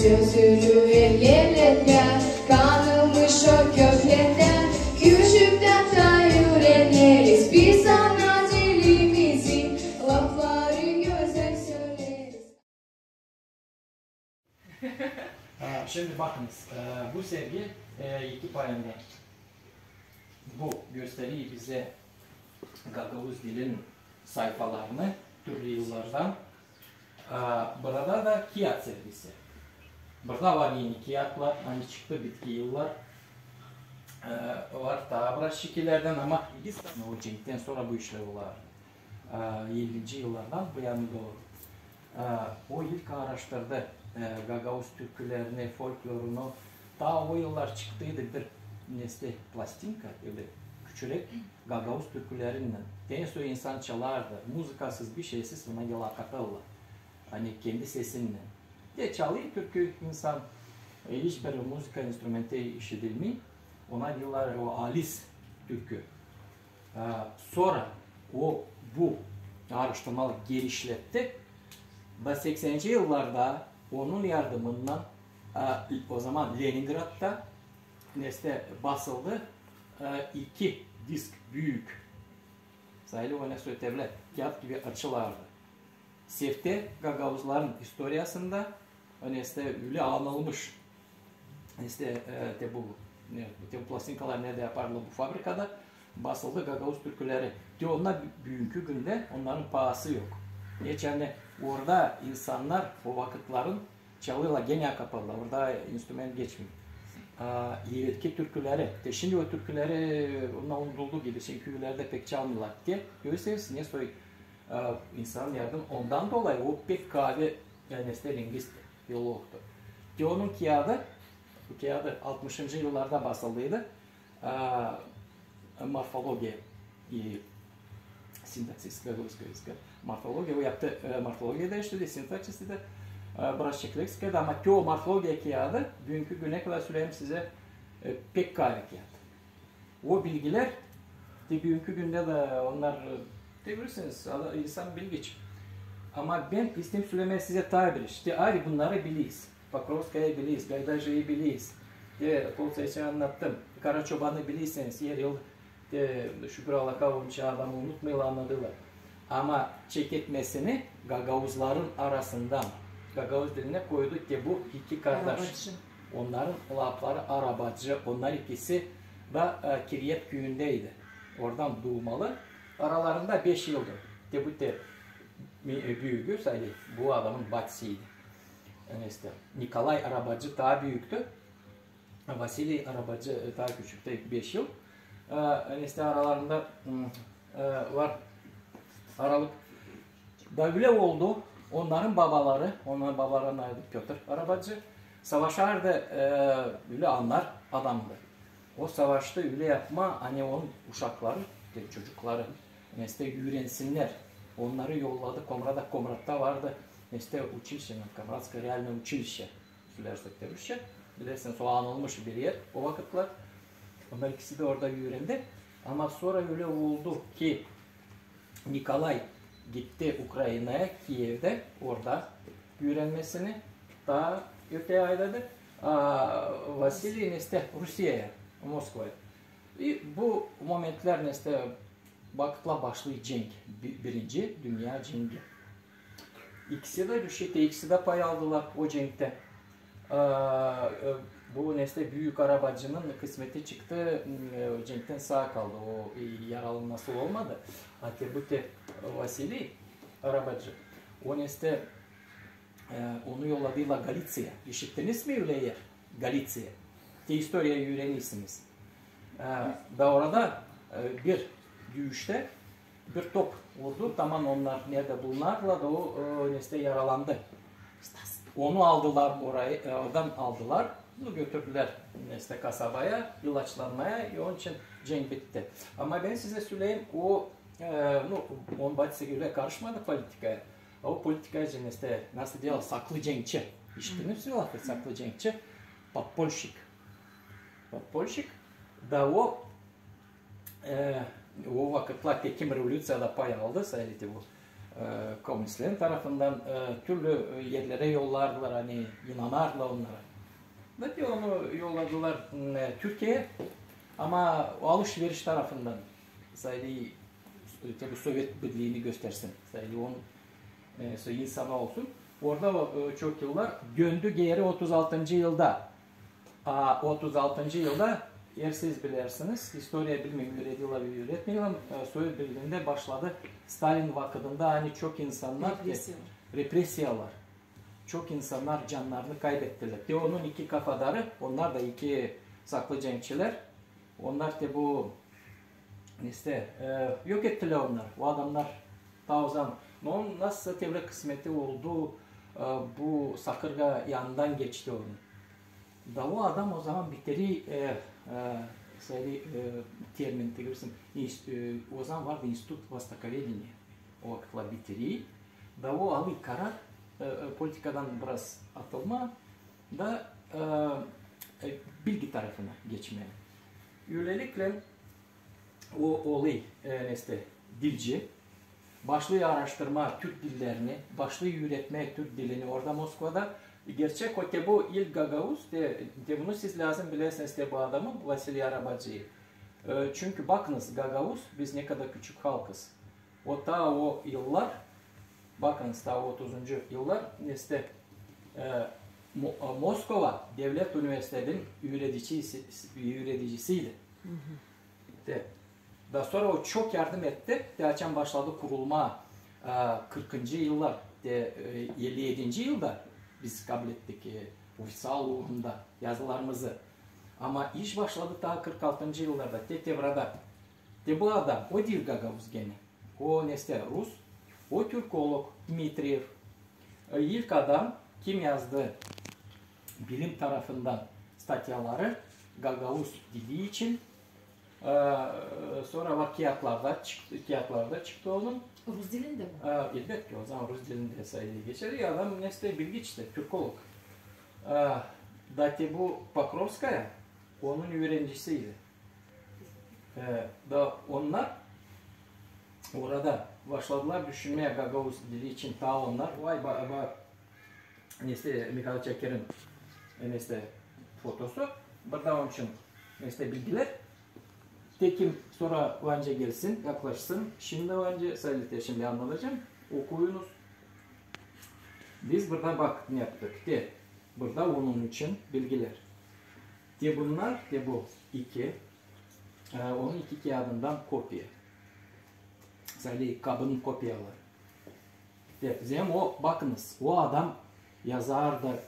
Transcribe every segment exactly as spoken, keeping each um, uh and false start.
çözülü ellerinde kanılmış o köklerden küçükten tayyur ederiz biz ana dilimizi lafları güzel söyleriz. Şimdi bakınız, bu sergi iki payında. Bu gösteriyi bize Gagavuz dilinin sayfalarını türlü yıllardan. Burada da kağıt sergisi. Burada var yeni kağıtlar, hani çıktı bitki yıllar var daha biraz şekillerden ama biz o Cenk'ten sonra bu işler var. yirminci yıllardan bu yana doğru. O ilk araştırdı Gagavuz türkülerini, folklorunu. Daha o yıllar çıktıydı bir nesli plastinka, öyle küçülük Gagavuz türkülerinden. En son insan çalardı, muzikasız bir şeysiz buna yala katarlar. Hani kendi sesinle. De çalıyor türkü insan hiçbir müzika enstrümenti işitilmiyor. Ona yıllar o alis türkü. Sonra o bu araştırmalık gelişletti. Ve seksenci yıllarda onun yardımından o zaman Leningrad'da nesne basıldı. İki disk büyük sayılı o nesne ötevler kağıt gibi açılardı. Sefte Gagavuzların historiasında nesne öyle anılmış. Nesne de bu de plastinkalar nerede yaparlar bu fabrikada basıldı Gagavuz türküleri. De onlar bugünkü günde onların pahası yok. Geçen orada insanlar o vakitlerin çalıyorlar gene kapalı. Orada enstrüman geçmiyor. İlki türküleri. De şimdi o türküleri onlar unutulduğu gibi çünkü pek çalmıyorlar diye. Görürseniz ne soy insanın yardım ondan dolayı o pek kahve yani işte lingvist yolu oldu. De onun kağıdı bu kağıdı altmışıncı yıllarda basıldıydı. Morfologiya sintaksis Gagavuzkaya morfologiya o yaptı morfologiyada işledi sintaksisi de Braşçıklıkska'da ama o morfologiya kağıdı bugünkü güne kadar söyleyeyim size pek kahve kağıdı. O bilgiler de bugünkü günde de onlar de görürsünüz insan bilgiç. Ama ben istedim söylemeye size tabir işte ayrı bunları biliyiz. Pakrovska'yı biliyiz, Gaydajı'yı biliyiz. De Kolçay'ı anlattım. Karaçoban'ı bilirseniz yer yıl Şükrü Alakavunç'u adamı unutmayla anladılar. Ama çeketmesini Gagavuzların arasından Gagavuz diline koyduk ki bu iki kardeş. Arabacı. Onların lapları arabacı. Onlar ikisi da e, Kiryat köyündeydi. Oradan doğmalı. Aralarında beş yıldır. De bu de büyüğü sayılır. Bu adamın bacısıydı. Yani işte Nikolay Arabacı daha büyüktü. Vasili Arabacı daha küçüktü. beş yıl. Yani işte aralarında e, var aralık. Da öyle oldu. Onların babaları, onların babalarının adı Piotr Arabacı. Savaşardı e, öyle anlar adamdı. O savaşta öyle yapma hani onun uşakları, çocukları işte öğrensinler. Onları yolladı. Komrada Komrat'ta vardı. İşte училище, Komratska realne училище. Söylersek de bir bilirsiniz o anılmış bir yer o vakitler. Onlar ikisi de orada öğrendi. Ama sonra öyle oldu ki Nikolay gitti Ukrayna'ya, Kiev'de orada öğrenmesini daha öteye ayladı. Vasili işte Rusya'ya, Moskova'ya. Bu momentler işte vakitla başlıyor cenk. Birinci Dünya Cengi. İkisi de düştü, ikisi de pay aldılar o cenkte. Bu nesne büyük arabacının kısmeti çıktı, cenkten sağ kaldı. O yaralı nasıl olmadı. Hatta bu te Vasili arabacı. O nesne onu yolladılar Galicia'ya. İşittiniz mi öyle yer? Galicia'ya. Te historiyayı öğrenirsiniz. Ve orada bir dövüşte bir top vurdu. Tamam onlar nerede bulunarlar da o nesne yaralandı. Onu aldılar orayı, oradan aldılar. Bunu götürdüler nesne kasabaya, ilaçlanmaya. Onun için cenk bitti. Ama ben size söyleyeyim o ну, он батьsa öyle karışmadı politikaya. O politikacı nesne nasıl diyor saklı cenkçi. İşitiniz mi lafı saklı cenkçi? Подпольщик. Подпольщик. Da o e, o vakitler Tekim Revolüsya'da pay aldı sayıldı bu. komünistlerin tarafından e, türlü yerlere yollardılar, hani inanarlar onlara. Ve onu yolladılar e, Türkiye'ye, ama o alışveriş tarafından sayılı tabi Sovyet Birliği'ni göstersin, sayılı onun e, insanı olsun. Orada e, çok yıllar döndü geri otuz altıncı yılda. A, otuz altıncı yılda, eğer siz bilirsiniz, historia bilmiyorum, öğretiyorlar, öğretmiyorum, Sovyet Birliği'nde başladı. Stalin vakıdında hani çok insanlar, Represiyalar. represiyalar, çok insanlar canlarını kaybettiler. De onun iki kafadarı, onlar da iki saklı cenkçiler, onlar da bu işte e, yok ettiler onlar. O adamlar ta o zaman, onun nasıl tevre kısmeti oldu, e, bu Sakırga yanından geçti onu. Da o adam o zaman biteri e, e, sayılı e, termin bilirsin, e, o zaman vardı İnstitut Vostokovедения, o vakitler biteri. Da o aldı karar, e, politikadan biraz atılma da e, bilgi tarafına geçmeye. Öylelikle o olay e, işte dilci başlıyor araştırma Türk dillerini, başlıyor üretmeye Türk dilini orada Moskova'da. Gerçek o te bu ilk Gagavuz, de, de bunu siz lazım bilirsiniz de bu adamı, Vasily Arabacı'yı. E, çünkü bakınız Gagavuz, biz ne kadar küçük halkız. O ta o yıllar, bakınız ta o otuzuncu yıllar, işte e, Moskova Devlet Üniversitesi'nin üreticisi, üreticisiydi. Hı hı. De, daha sonra o çok yardım etti. Derken başladı kurulma e, kırkıncı yıllar, de, e, elli yedinci yılda biz kabul ettik e, ofisyal uğrunda yazılarımızı. Ama iş başladı daha kırk altıncı yıllarda, Tetevra'da. De bu adam, o değil Gagavuz gene. O neste Rus, o Türkolog Dmitriyev. E, ilk adam kim yazdı bilim tarafından statyaları Gagavuz dili için. Ee, sonra var kağıtlarda çıktı, kağıtlarda çıktı onun. Rus dilinde mi? Ee, elbette o zaman Rus dilinde sayılı geçer. Ya adam nesne bilgiçti, Türkolog. Ee, Dati bu Pokrovskaya onun öğrencisiydi. Ee, da onlar orada başladılar düşünmeye Gagavuz dili için ta onlar. Vay ba, ba nesne Mikhail Çeker'in nesne fotosu. Burada onun için nesne bilgiler. Tekim sonra önce gelsin, yaklaşsın. Şimdi önce sayılıkta şimdi anlatacağım. Okuyunuz. Biz burada bak ne yaptık de. Burada onun için bilgiler. De bunlar, de bu iki. Ee, onun iki kağıdından kopya. Sayılı kabının kopyaları. De, zem o bakınız. O adam yazar da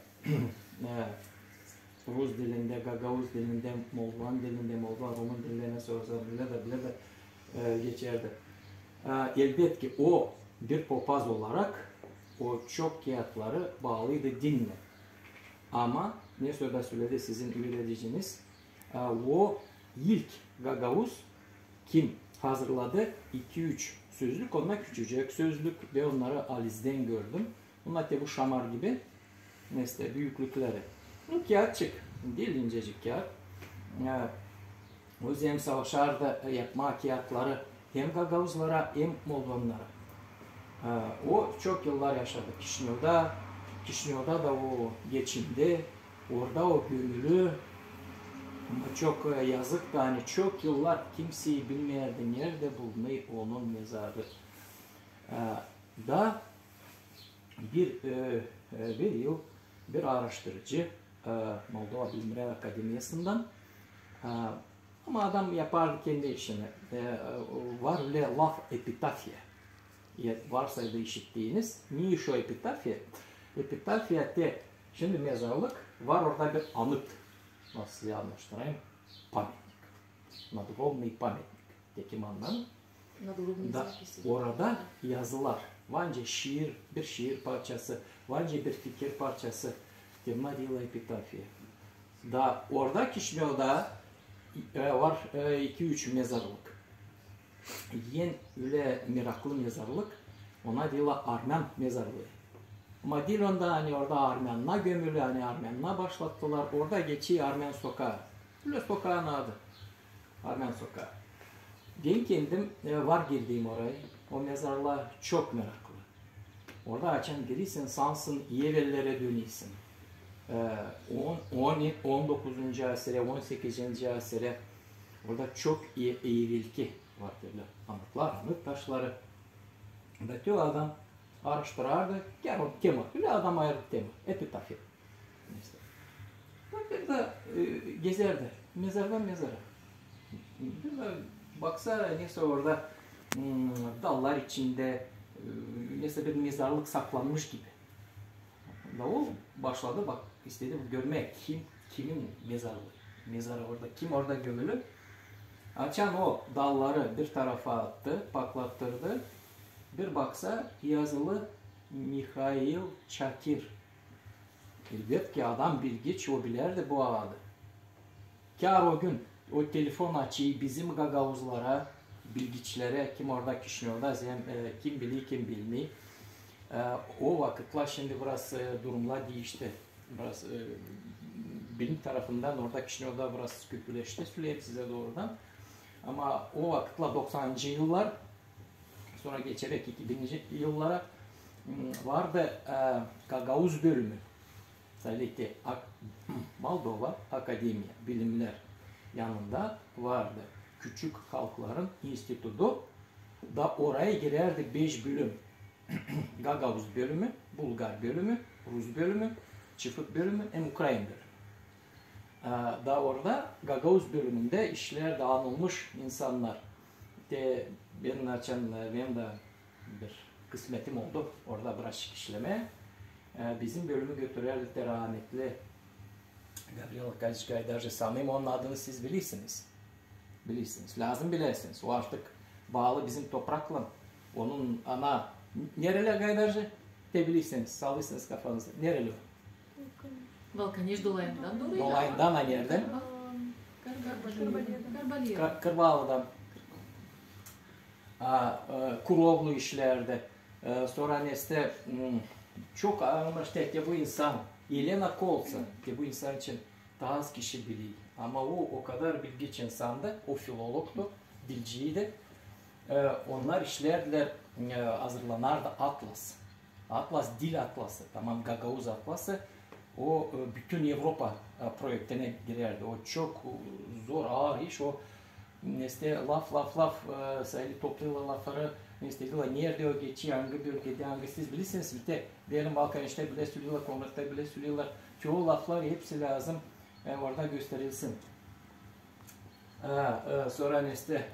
Rus dilinde, Gagavuz dilinde, Moldovan dilinde, Moldovan, Rumun dilinde nasıl olsa bile de bile de e, geçerdi. E, elbet ki o bir papaz olarak o çok kağıtları bağlıydı dinle. Ama ne söyle söyledi sizin üreticiniz, e, o ilk Gagavuz kim hazırladı? iki üç sözlük, onlar küçücük sözlük ve onları Aliz'den gördüm. Bunlar da bu şamar gibi nesne büyüklükleri. Bu kağıt çık. Değil incecik kağıt. Yani, o yüzden savaşlarda yapma kağıtları hem Gagavuzlara hem Moldovanlara. O çok yıllar yaşadı Kişinev'da. Kişinev'da da o geçimde. Orada o gömülü. Çok yazık da hani çok yıllar kimseyi bilmeyerdi. Nerede bulmayı onun mezarı. Da bir, bir yıl bir araştırıcı Moldova Bilimler Akademiyası'ndan, ama adam yapar kendi işini. Var öyle laf epitafya. Varsa da işittiğiniz. Niye şu epitafya? Epitafya de şimdi mezarlık var, orada bir anıt. Nasıl size anlaştırayım? Pametnik. Nadgrovный pametnik. Tekim anlamı. Da orada yazılar. Vanca şiir, bir şiir parçası, vanca bir fikir parçası. Temadiyle epitafya. Da orada Kişinev'da e, var iki üç e, mezarlık. Yen öyle meraklı mezarlık, ona diyorlar Armen mezarlığı. Ama değil onda hani orada Armen'la gömülü, hani Armen'la başlattılar. Orada geçiyor Armen sokağı. Öyle sokağın adı. Armen sokağı. Ben kendim e, var girdiğim oraya. O mezarlığa çok meraklı. Orada açan gelirsin, sansın, Yevellere dönüyorsun. on dokuzuncu asıra, on sekizinci asıra orada çok iyi eğrilki var böyle anıtlar, anıt taşları. Da tüy adam araştırardı, gel o tema, öyle adam ayrı tema, epitafi. İşte. Bir de e, gezerdi, mezardan mezara. Bir de baksa neyse orada hmm, dallar içinde e, neyse bir mezarlık saklanmış gibi. Da o başladı bak istedi görmek kim kimin mezarlığı, mezarı orada kim orada gömülü. Açan o dalları bir tarafa attı, paklattırdı. Bir baksa yazılı Mihail Çakir. Elbet ki adam bilgiç o bilerdi bu adı. Kar o gün o telefon açıyı bizim gagavuzlara, bilgiçlere kim orada kişniyorda kim biliyor kim bilmiyor. O vakitler şimdi biraz durumlar değişti. Biraz bilim tarafından orada kişniyorda biraz kötüleşti. Söyleyeyim size doğrudan. Ama o vakitler doksanıncı yıllar sonra geçerek iki binci yıllara vardı Gagavuz bölümü. Sadece Moldova Akademiya Bilimler yanında vardı. Küçük Halkların İnstitütü da oraya girerdi beş bölüm. Gagavuz bölümü, Bulgar bölümü, Rus bölümü, Çifut bölümü, hem Ukrayna bölümü. Da orada Gagavuz bölümünde işler dağılmış insanlar. De, benim açan, benim de bir kısmetim oldu orada biraz işlemeye. Bizim bölümü götürerdi de rahmetli Gabriel Kajgaydarcı sanayım, onun adını siz bilirsiniz. Bilirsiniz, lazım bilesiniz. O artık bağlı bizim toprakla. Onun ana, nereli Gaydarcı? De bilirsiniz, sallırsınız kafanızda. Nereli o? Volkaneş dolayından dolayı. Dolayından ha nereden? Karbaliyeden. Kırbalı'dan. Kurovlu işlerde. Sonra neste çok işte de bu insan Yelena Kolsa de bu insan için daha az kişi biliyor. Ama o o kadar bilgiç insandı. O filologtu, dilciydi. Onlar işlerdiler, hazırlanardı Atlas. Atlas dil atlası, tamam Gagavuz atlası. O bütün Avrupa projektine girerdi. O çok zor, ağır iş. O işte laf laf laf sayılı topluyorlar lafları. İstediler nerede o geçiyor, hangi bölgede, hangi siz bilirsiniz. Bir de diyelim Balkaniş'te bile söylüyorlar, Konrad'da bile söylüyorlar. Çoğu laflar hepsi lazım yani orada gösterilsin. Sonra işte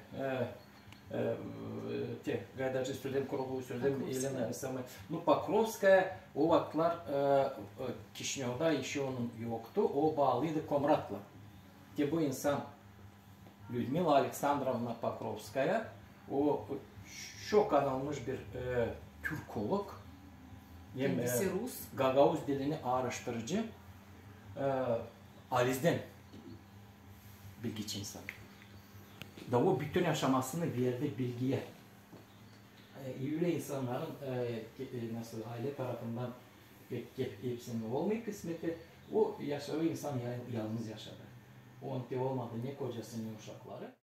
te Gaydarcı söyledim, Kurovlu'yu söyledim, Elena Samay. Ну, Покровская o vakitler Kişinyov'da işi onun yoktu. O bağlıydı Komrat'la. Te bu insan Людмила Alexandrovna Покровская o çok anılmış bir e, Türkolog. Kendisi Rus. Gagavuz dilini araştırıcı. E, Aliz'den bilgiç insan. Da o bütün aşamasını verdi bilgiye. E, öyle insanların e, nasıl aile tarafından pek hepsinin olmayı kısmeti o yaşadığı insan yalnız yaşadı. O onti olmadı ne kocası ne uşakları.